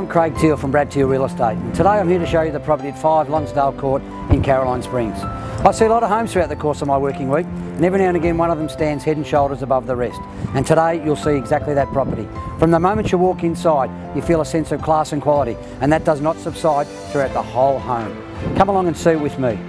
I'm Craig Teal from Brad Teal Real Estate, and today I'm here to show you the property at 5 Lonsdale Court in Caroline Springs. I see a lot of homes throughout the course of my working week, and every now and again one of them stands head and shoulders above the rest. And today you'll see exactly that property. From the moment you walk inside, you feel a sense of class and quality, and that does not subside throughout the whole home. Come along and see it with me.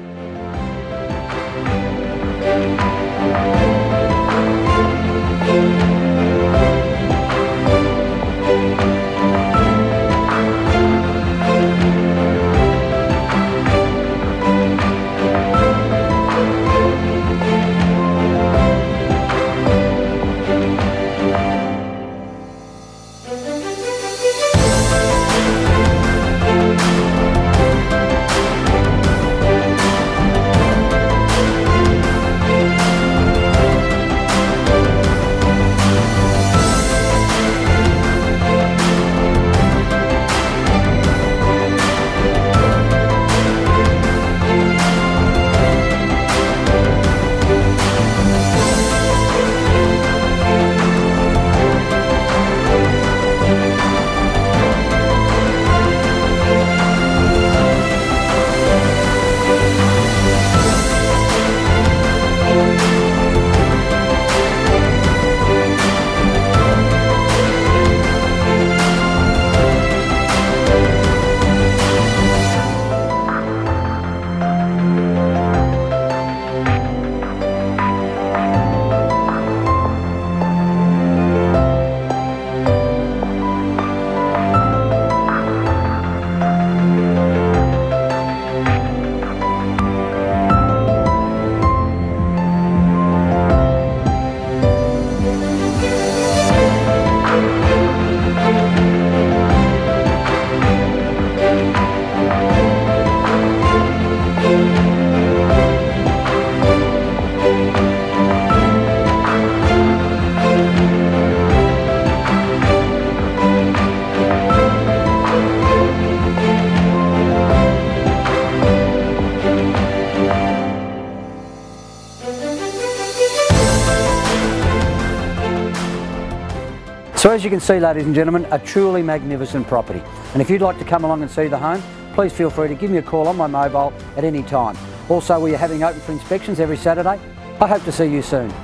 So as you can see, ladies and gentlemen, a truly magnificent property. And if you'd like to come along and see the home, please feel free to give me a call on my mobile at any time. Also, we are having open for inspections every Saturday. I hope to see you soon.